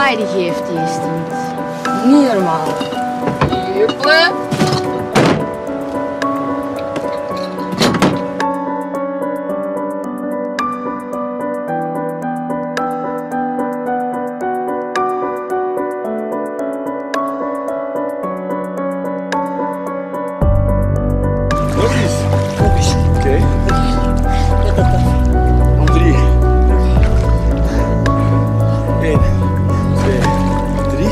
Amai, die geeft die stunt. Niet normaal. Juppie. Oké. Om 3. 1, 2, 3.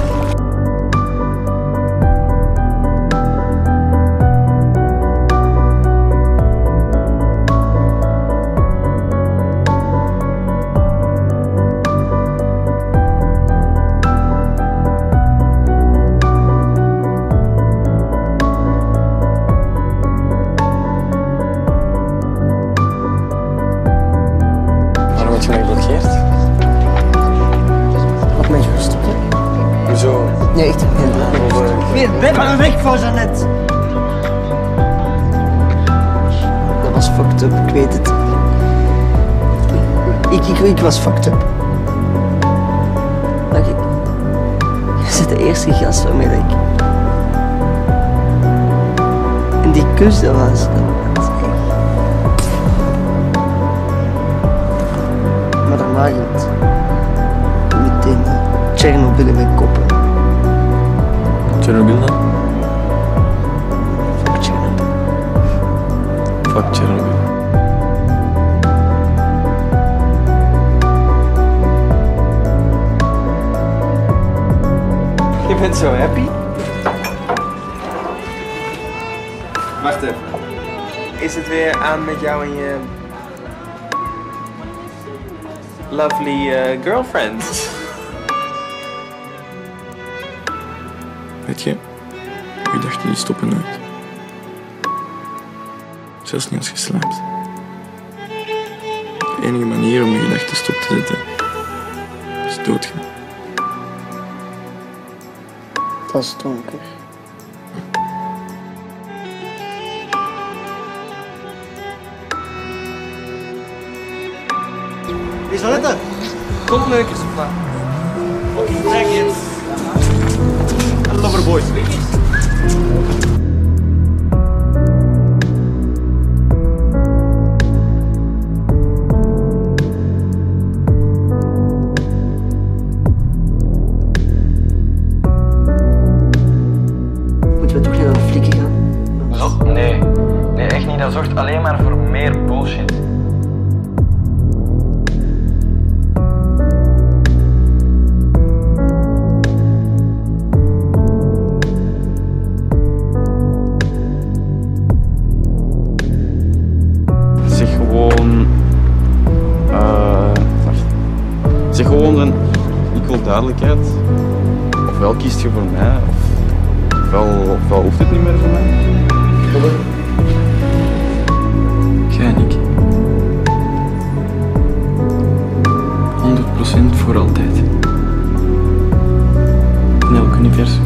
Waarom heb je mij geblokkeerd? Op mijn rust. Hoezo? Nee, echt. Weer, blijf maar weg van Jeannette. Dat was fucked up, ik weet het. Ik was fucked up. Maar je bent de eerste gast waarmee ik... En die kus, dat was echt... Maar daarna ging het meteen Tsjernobyl in mijn kop. Tsjernobyl dan? Fuck Tsjernobyl. Fuck Tsjernobyl. Je bent zo happy? Wacht even. Is het weer aan met jou en je... lovely girlfriend? Weet je, ik dacht die stoppen nooit. Zelfs niet als je slaapt. De enige manier om je gedachten stop te zetten is doodgaan. Dat is donker. Is dat het? Kom leukers op na. Check it. Loverboys. Moeten we toch niet naar de flikken gaan? Nee, echt niet. Dat zorgt alleen maar voor meer bullshit. Zeg gewoon... wacht. Zeg gewoon dan... Ik wil duidelijkheid. Ofwel kiest je voor mij, ofwel hoeft het niet meer voor mij. Jij en ik. 100% voor altijd. In elk universum.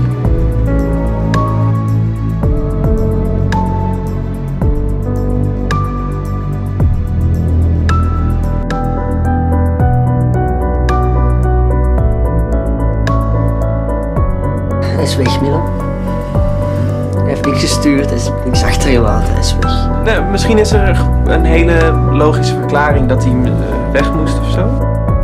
Hij is weg, Milan. Hij heeft niks gestuurd, hij is niks achtergelaten, hij is weg. Nee, misschien is er een hele logische verklaring dat hij weg moest of zo.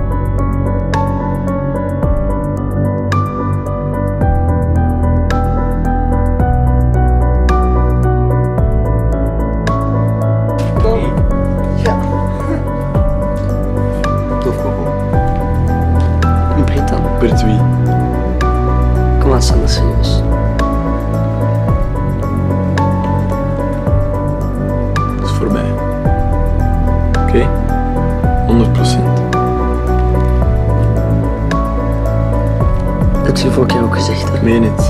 Ja. Doof Coco. En Brit dan? Bert wie? Kom aan, Sander, serieus. Dat is voor mij. Oké? 100%. Dat heb je vorige keer ook gezegd, hè? Ik meen het.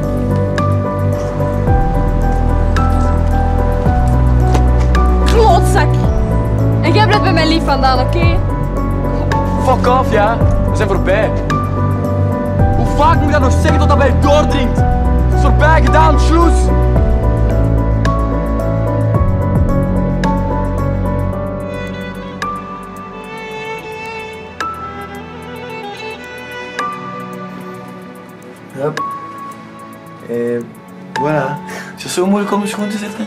Klootzak. En jij blijft bij mijn lief vandaan, oké? Fuck off, ja. We zijn voorbij. Hoe vaak moet ik dat nog zeggen totdat bij je doordringt? Het is voorbij gedaan, Schloes. zo moeilijk om de schoen te zetten?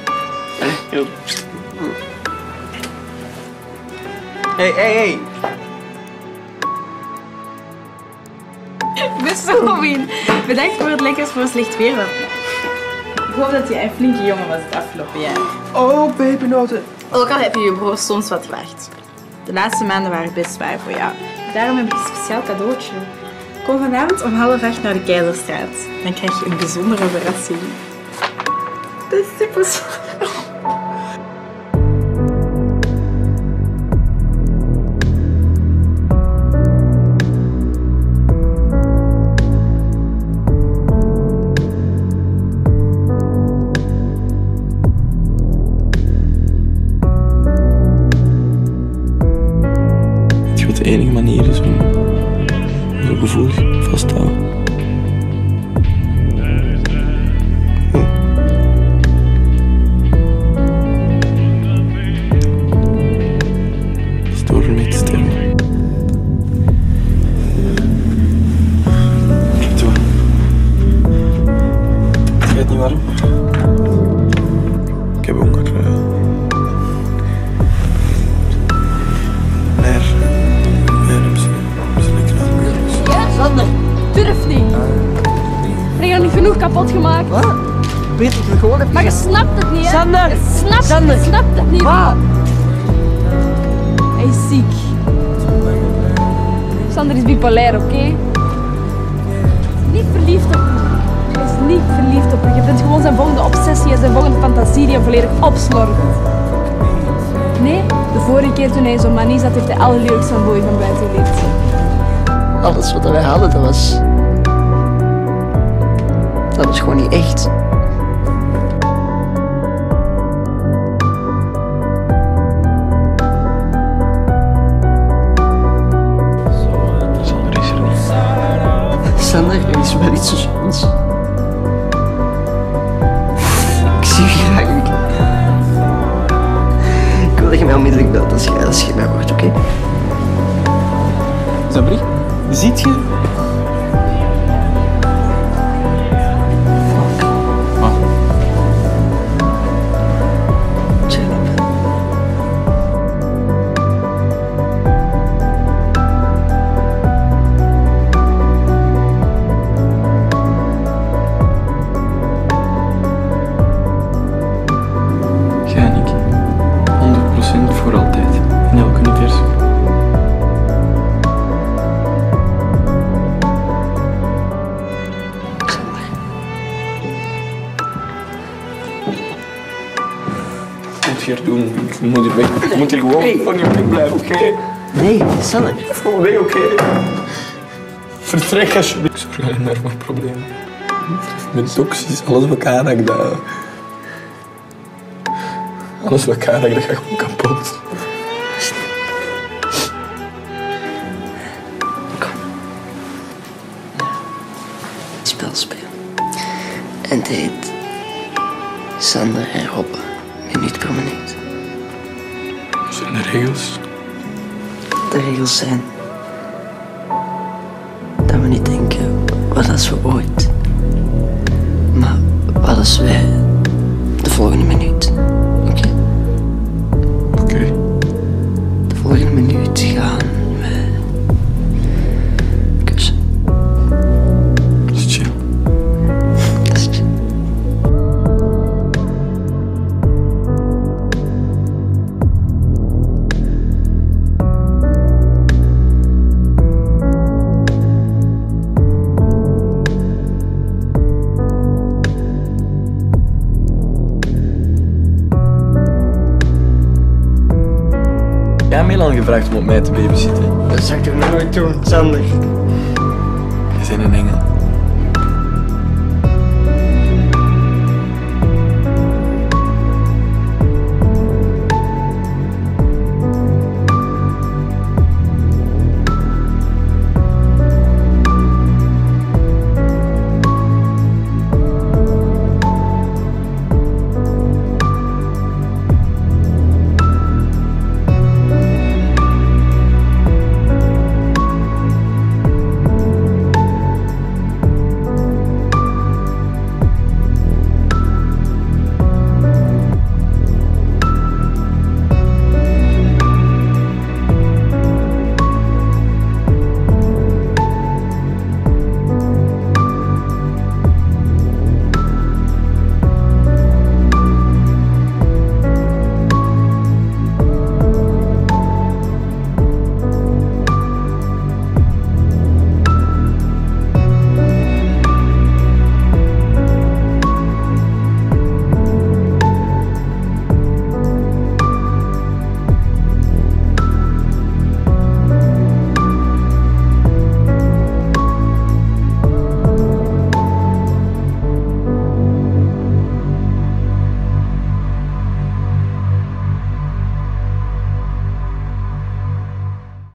Hey. Beste Robin, bedankt voor het lekkers voor slecht weer. Ik hoop dat je een flinke jongen was het afgelopen jaar. Oh, pepernoten. Ook al heb je je broer soms wat gewacht. De laatste maanden waren best zwaar voor jou. Daarom heb ik een speciaal cadeautje. Kom vanavond om 7:30 naar de Keizerstraat. Dan krijg je een bijzondere verrassing. Dat is super zwaar. De enige manier is om zo gevoelig vast te houden. Is door ermee te sterven. Kijk toe. Het gaat niet warm. Ik heb honger. Sander, durf niet. Ik heb niet genoeg kapot gemaakt. Wat? Weet ik het gewoon even. Maar je snapt het niet, hè? Sander! Je Sander! snapt het niet. Wat? Hij is ziek. Sander is bipolair, oké? Niet verliefd op je. Hij is niet verliefd op je. Je bent gewoon zijn volgende obsessie en zijn volgende fantasie die hem volledig opslorpt. Nee, de vorige keer toen hij zo'n manie zat, heeft hij alle lyrics van Boy van buiten geleerd. Alles wat wij hadden, dat was gewoon niet echt. Sander is er niet. Sander, er is wel iets tussen ons. Ik zie je graag. Ik wil dat je mij onmiddellijk belt als je mij hoort, oké? Zabri, ziet je? Jij en ik. 100% voor altijd. In elk universum. Wat moet je hier doen? Ik moet hier weg. Ik moet hier gewoon van je weg blijven, oké? Nee, Sander. Gewoon weg, oké? Vertrek alsjeblieft. Ik zorg alleen maar voor problemen. Met toxisch, alles wat elkaar raakt, dat... Alles wat elkaar raakt, dat gaat gewoon kapot. Spel spelen. En het heet Sander en Robbe, minuut per minuut. Dat zijn de regels. De regels zijn dat we niet denken, wat als we ooit, maar wat als wij de volgende minuut, oké? Oké. De volgende minuut gaan wij kussen. Dat is chill. Dat is chill. Jij hebt Milan gevraagd om op mij te babysitten. Dat zou ik toch nooit doen, Sander. Je bent een engel.